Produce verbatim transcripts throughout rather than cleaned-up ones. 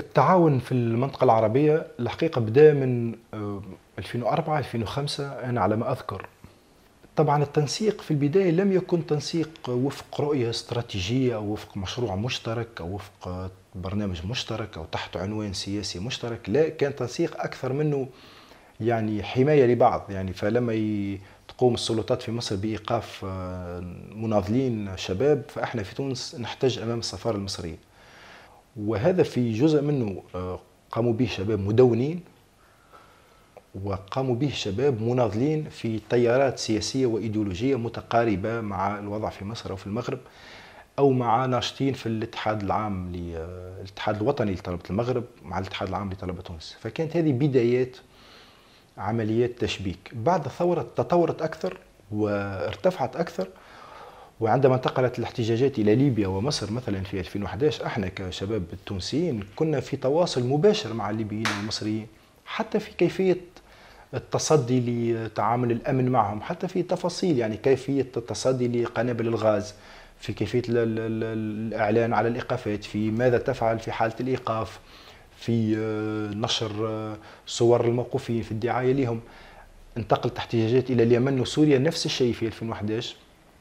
التعاون في المنطقة العربية الحقيقة بدأ من ألفين وأربعة ألفين وخمسة أنا على ما أذكر. طبعا التنسيق في البداية لم يكن تنسيق وفق رؤية استراتيجية أو وفق مشروع مشترك أو وفق برنامج مشترك أو تحت عنوان سياسي مشترك، لا، كان تنسيق أكثر منه يعني حماية لبعض. يعني فلما تقوم السلطات في مصر بإيقاف مناضلين شباب، فإحنا في تونس نحتج أمام السفارة المصرية، وهذا في جزء منه قاموا به شباب مدونين، وقاموا به شباب مناضلين في تيارات سياسية وإيديولوجية متقاربة مع الوضع في مصر أو في المغرب، أو مع ناشطين في الاتحاد العام الاتحاد الوطني لطلبة المغرب مع الاتحاد العام لطلبة تونس. فكانت هذه بدايات عمليات تشبيك. بعد الثورة تطورت أكثر وارتفعت أكثر، وعندما انتقلت الاحتجاجات إلى ليبيا ومصر مثلا في ألفين وأحد عشر، احنا كشباب التونسيين كنا في تواصل مباشر مع الليبيين والمصريين، حتى في كيفية التصدي لتعامل الأمن معهم، حتى في تفاصيل يعني كيفية التصدي لقنابل الغاز، في كيفية الإعلان على الإيقافات، في ماذا تفعل في حالة الإيقاف، في نشر صور الموقوفين، في الدعاية لهم. انتقلت احتجاجات إلى اليمن وسوريا نفس الشيء في ألفين وأحد عشر.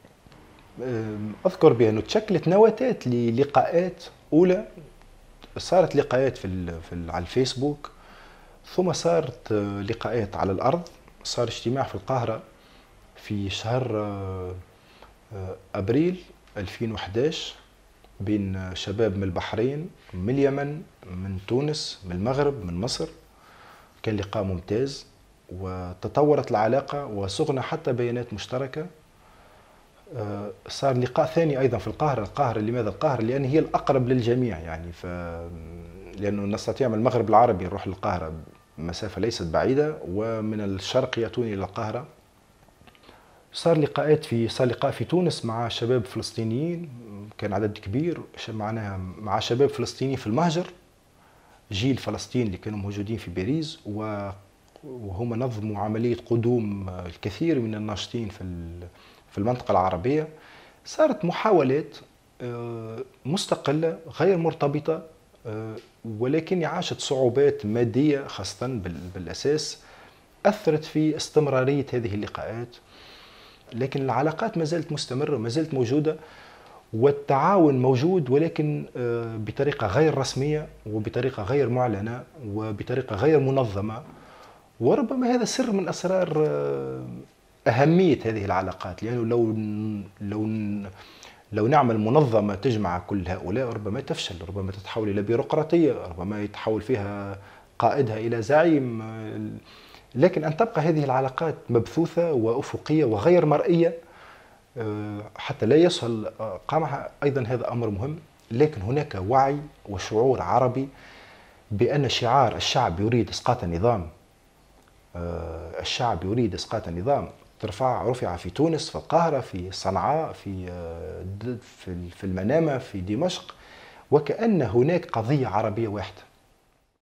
أذكر بأنه تشكلت نواتات للقاءات أولى، صارت لقاءات في, في على الفيسبوك، ثم صارت لقاءات على الأرض. صار اجتماع في القاهرة في شهر أبريل ألفين وأحد عشر بين شباب من البحرين، من اليمن، من تونس، من المغرب، من مصر. كان لقاء ممتاز وتطورت العلاقة وصغنا حتى بيانات مشتركة. صار لقاء ثاني أيضا في القاهرة. القاهرة لماذا القاهرة؟ لأن هي الأقرب للجميع، يعني ف... لأنه نستطيع من المغرب العربي نروح للقاهرة، مسافة ليست بعيدة، ومن الشرق يأتون إلى القاهرة. صار لقاءات في صار لقاء في تونس مع شباب فلسطينيين، كان عدد كبير معناها مع شباب فلسطينيين في المهجر، جيل فلسطين اللي كانوا موجودين في باريس، وهم نظموا عملية قدوم الكثير من الناشطين في في المنطقة العربية. صارت محاولات مستقلة غير مرتبطة، ولكن عاشت صعوبات مادية خاصة بالأساس أثرت في استمرارية هذه اللقاءات، لكن العلاقات ما زالت مستمرة وما زالت موجودة، والتعاون موجود، ولكن بطريقة غير رسمية وبطريقة غير معلنة وبطريقة غير منظمة. وربما هذا سر من أسرار أهمية هذه العلاقات، لأنه لو لو لو نعمل منظمة تجمع كل هؤلاء ربما تفشل، ربما تتحول إلى بيروقراطية، ربما يتحول فيها قائدها إلى زعيم. لكن أن تبقى هذه العلاقات مبثوثة وأفقية وغير مرئية حتى لا يسهل قمعها، أيضا هذا أمر مهم. لكن هناك وعي وشعور عربي بأن شعار الشعب يريد إسقاط النظام، الشعب يريد إسقاط النظام، ترفع رفع في تونس، في القاهرة، في صنعاء، في في المنامة، في دمشق، وكأن هناك قضية عربية واحدة.